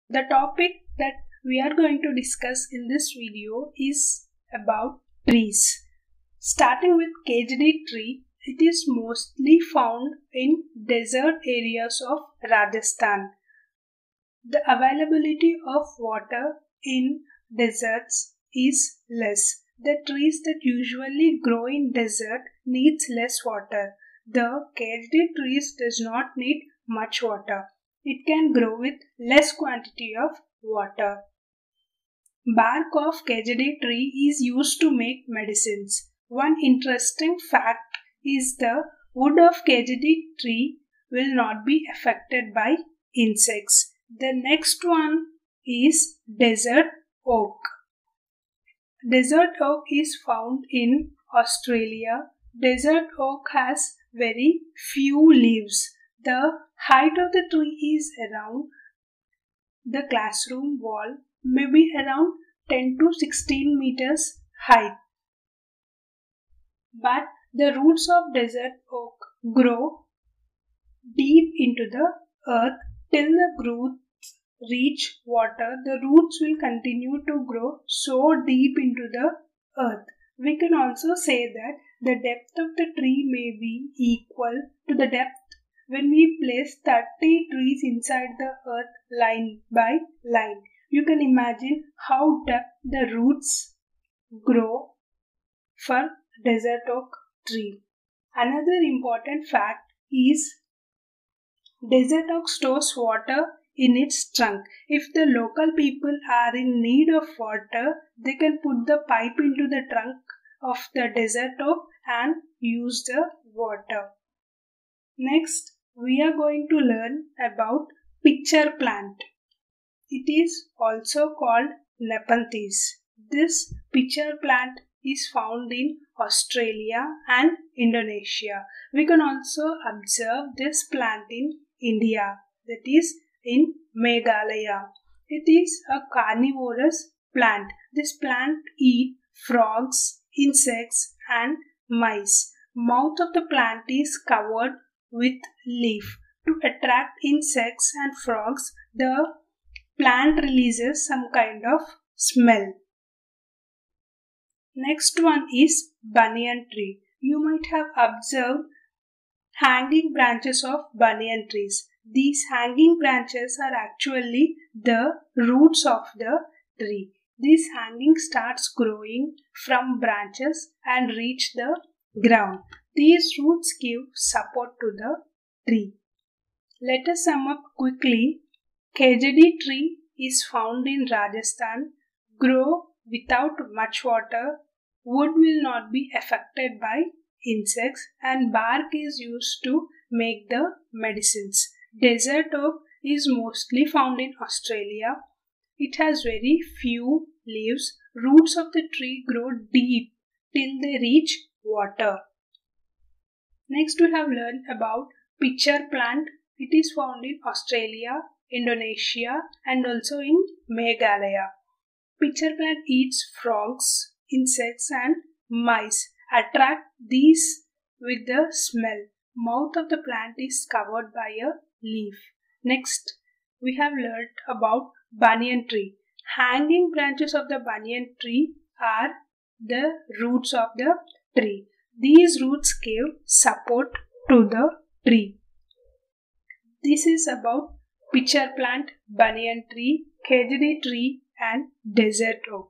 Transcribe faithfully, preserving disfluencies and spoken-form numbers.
The topic that we are going to discuss in this video is about trees. Starting with Khejdi tree, it is mostly found in desert areas of Rajasthan. The availability of water in deserts is less. The trees that usually grow in desert needs less water. The Khejdi trees does not need much water. It can grow with less quantity of water. Bark of Khejdi tree is used to make medicines. One interesting fact is the wood of Khejdi tree will not be affected by insects. The next one is desert oak. Desert oak is found in Australia. Desert oak has very few leaves. The height of the tree is around the classroom wall, maybe around ten to sixteen meters high. But the roots of desert oak grow deep into the earth till the roots reach water. The roots will continue to grow so deep into the earth. We can also say that the depth of the tree may be equal to the depth when we place thirty trees inside the earth line by line. You can imagine how deep the roots grow for desert oak tree. Another important fact is desert oak stores water in its trunk. If the local people are in need of water, they can put the pipe into the trunk of the desert oak and use the water. Next, we are going to learn about pitcher plant. It is also called Nepenthes. This pitcher plant is found in Australia and Indonesia. We can also observe this plant in India, that is in Meghalaya. It is a carnivorous plant. This plant eats frogs, insects and mice. Mouth of the plant is covered with leaf. To attract insects and frogs, the plant releases some kind of smell. Next one is banyan tree. You might have observed hanging branches of banyan trees. These hanging branches are actually the roots of the tree. This hanging starts growing from branches and reach the ground. These roots give support to the tree. Let us sum up quickly. Khejdi tree is found in Rajasthan. Grow without much water. Wood will not be affected by insects and bark is used to make the medicines. Desert oak is mostly found in Australia. It has very few leaves. Roots of the tree grow deep till they reach water. Next we have learned about pitcher plant. It is found in Australia, Indonesia and also in Meghalaya. Pitcher plant eats frogs, insects and mice. Attract these with the smell. Mouth of the plant is covered by a leaf. Next, we have learned about banyan tree. Hanging branches of the banyan tree are the roots of the tree. These roots give support to the tree. This is about pitcher plant, banyan tree, Khejdi tree and desert oak.